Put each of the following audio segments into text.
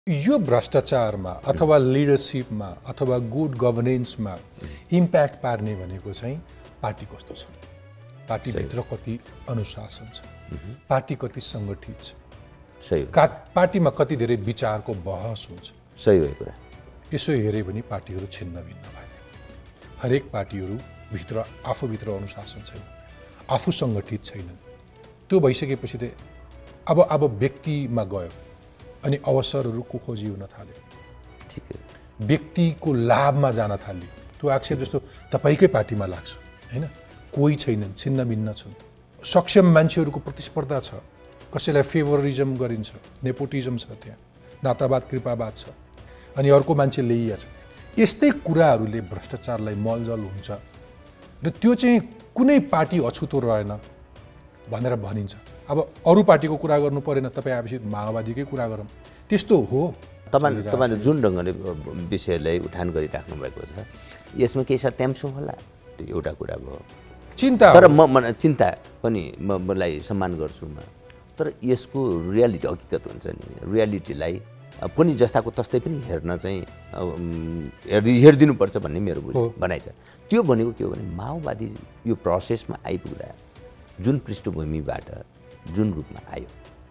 यो भ्रष्टाचारमा अथवा लिडरसिपमा अथवा गुड गभर्नेन्समा इम्प्याक्ट पार्ने भनेको चाहिँ पार्टी कस्तो छ, पार्टीभित्र कति अनुशासन छ, पार्टी कति सङ्गठित छ, सही पार्टीमा कति धेरै विचारको बहस हुन्छ। सही हो कुरा। यसो हेरे पनि पार्टीहरू छिन्न भिन्न भए। हरेक पार्टीहरू भित्र आफूभित्र अनुशासन छैन, आफू सङ्गठित छैनन्। त्यो भइसकेपछि त अब व्यक्तिमा गयो अनि अवसरहरूको खोजी हुन थाल्यो, व्यक्तिको लाभमा जान थाल्यो। त्यो आक्षेप जस्तो तपाईँकै पार्टीमा लाग्छ हैन, कोही छैनन्, छिन्न भिन्न छन्। सक्षम मान्छेहरूको प्रतिस्पर्धा छ, कसैलाई फेभरिजम गरिन्छ, नेपोटिजम छ, त्यहाँ नातावाद कृपावाद छ, अनि अर्को मान्छे ल्याइया छ। यस्तै कुराहरूले भ्रष्टाचारलाई मलजल हुन्छ र त्यो चाहिँ कुनै पार्टी अछुतो रहेन भनेर भनिन्छ। अब अरू पार्टीको कुरा गर्नु परेन, तपाईँ आएपछि माओवादीकै कुरा गरौँ, त्यस्तो हो। तपाईँले जुन ढङ्गले विषयलाई उठान गरिराख्नु भएको छ यसमा केही सत्याम्श होला, त्यो एउटा कुरा भयो। चिन्ता तर चिन्ता पनि मलाई सम्मान गर्छु म, तर यसको रियालिटी हकीकत हुन्छ नि, रियालिटीलाई पनि जस्ताको तस्तै पनि हेर्न चाहिँ हेरिदिनुपर्छ भन्ने मेरो भनाइ छ। त्यो भनेको के हो भने माओवादी यो प्रोसेसमा आइपुग्दा जुन पृष्ठभूमिबाट जुन रूपमा आयो,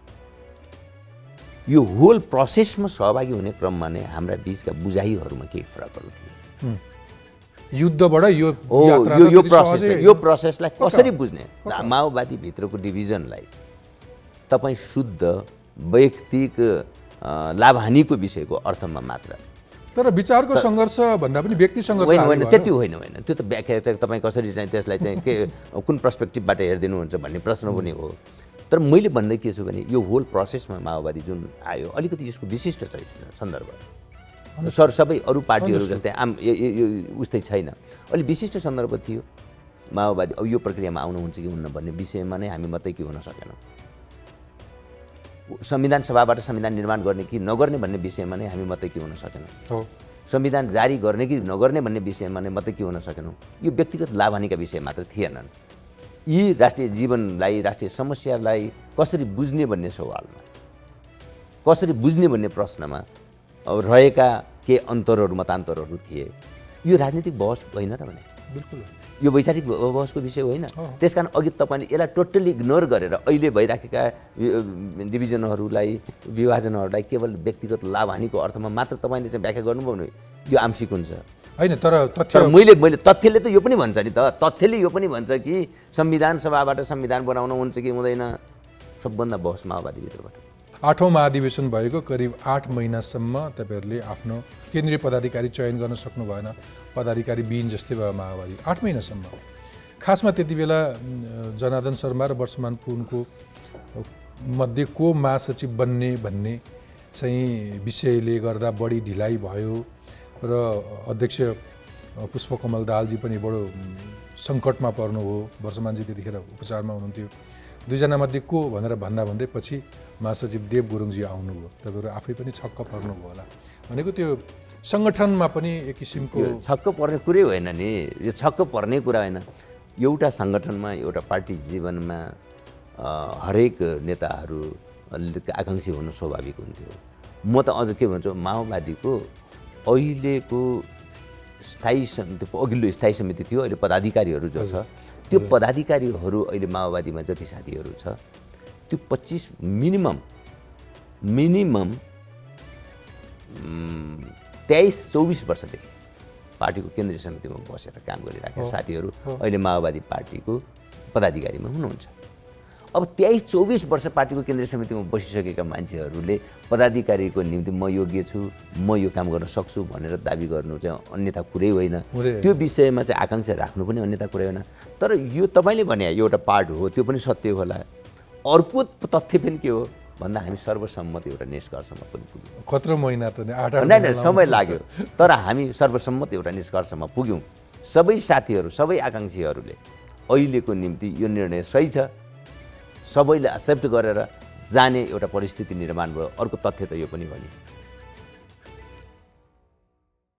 यो होल प्रोसेसमा सहभागी हुने क्रममा नै हाम्रा बिचका बुझाइहरूमा केही फरकहरू थिए। युद्धबाट यो प्रोसेसलाई कसरी बुझ्ने, माओवादी भित्रको डिभिजनलाई तपाईँ शुद्ध वैयक्तिक लाभहानिको विषयको अर्थमा मात्र, तर विचारको सङ्घर्ष भन्दा पनि व्यक्ति सङ्घर्ष होइन, त्यति होइन। त्यो त व्याख्या चाहिँ तपाईँ कसरी चाहिँ त्यसलाई चाहिँ के कुन पर्सपेक्टिभबाट हेरिदिनुहुन्छ भन्ने प्रश्न पनि हो। तर मैले भन्दै के छु भने यो होल प्रोसेसमा माओवादी जुन आयो अलिकति यसको विशिष्ट छ सन्दर्भ, सबै अरू पार्टीहरू जस्तै उस्तै छैन, अलि विशिष्ट सन्दर्भ थियो। माओवादी अब यो प्रक्रियामा आउनुहुन्छ कि हुन्न भन्ने विषयमा नै हामी मात्रै के हुन सकेनौँ, संविधान सभाबाट संविधान निर्माण गर्ने कि नगर्ने भन्ने विषयमा नै हामी मात्रै के हुन सकेनौँ, संविधान जारी गर्ने कि नगर्ने भन्ने विषयमा नै मात्रै के हुन सकेनौँ। यो व्यक्तिगत लाभहानिका विषय मात्र थिएनन्, यी राष्ट्रिय जीवनलाई, राष्ट्रिय समस्यालाई कसरी बुझ्ने भन्ने सवालमा, कसरी बुझ्ने भन्ने प्रश्नमा रहेका के अन्तरहरू मतान्तरहरू थिए। यो राजनीतिक बहस होइन र भने बिल्कुल यो वैचारिक बहसको विषय होइन। त्यसकारण अघि तपाईँले यसलाई टोटल्ली इग्नोर गरेर अहिले भइराखेका डिभिजनहरूलाई, विभाजनहरूलाई केवल व्यक्तिगत लाभहानिको अर्थमा मात्र तपाईँले चाहिँ व्याख्या गर्नुभयो भने यो आंशिक हुन्छ होइन। तर मैले तथ्यले त यो पनि भन्छ नि, तथ्यले यो पनि भन्छ कि संविधान सभाबाट संविधान बनाउन हुन्छ कि हुँदैन, सबभन्दा बहस माओवादीभित्रबाट। 8औं महाधिवेशन भएको करिब 8 महिनासम्म तपाईँहरूले आफ्नो केन्द्रीय पदाधिकारी चयन गर्न सक्नु भएन, पदाधिकारी विहीन जस्तै भयो माओवादी 8 महिनासम्म। खासमा त्यति बेला जनार्दन शर्मा र वर्षमान पुनको मध्ये को महासचिव बन्ने भन्ने चाहिँ विषयले गर्दा बढी ढिलाइ भयो र अध्यक्ष पुष्पकमल दाहालजी पनि बडो सङ्कटमा पर्नुभयो। वर्षमानजी त्यतिखेर उपचारमा हुनुहुन्थ्यो। दुईजनामध्ये को भनेर भन्दै पछि महासचिव देव गुरुङजी आउनुभयो। तपाईँहरू आफै पनि छक्क पर्नुभयो होला। भनेको त्यो सङ्गठनमा पनि एक किसिमको छक्क पर्ने कुरै होइन नि, यो छक्क पर्ने कुरा होइन। एउटा सङ्गठनमा, एउटा पार्टी जीवनमा हरेक नेताहरू आकाङ्क्षी हुनु स्वाभाविक हुन्थ्यो। म त अझ के भन्छु, माओवादीको अहिलेको स्थायी समिति, अघिल्लो स्थायी समिति थियो, अहिले पदाधिकारीहरू जो छ त्यो पदाधिकारीहरू अहिले माओवादीमा जति साथीहरू छ त्यो 25 मिनिमम 23-24 वर्षदेखि पार्टीको केन्द्रीय समितिमा बसेर काम गरिरहेका साथीहरू अहिले माओवादी पार्टीको पदाधिकारीमा हुनुहुन्छ। अब 23-24 वर्ष पार्टीको केन्द्रीय समितिमा बसिसकेका मान्छेहरूले पदाधिकारीको निम्ति म योग्य छु, म यो काम गर्न सक्छु भनेर दाबी गर्नु चाहिँ अन्यथा कुरै होइन। त्यो विषयमा चाहिँ आकाङ्क्षा राख्नु पनि अन्यथा कुरै होइन। तर यो तपाईँले भने एउटा पार्ट हो, त्यो पनि सत्य होला। अर्को तथ्य पनि के हो भन्दा हामी सर्वसम्मत एउटा निष्कर्षमा पनि पुग्यौँ। कत्रो महिना त होइन, समय लाग्यो, तर हामी सर्वसम्मत एउटा निष्कर्षमा पुग्यौँ। सबै साथीहरू, सबै आकाङ्क्षीहरूले अहिलेको निम्ति यो निर्णय सही छ, सबैले एक्सेप्ट गरेर जाने एउटा परिस्थिति निर्माण भयो। अर्को तथ्य त यो पनि भने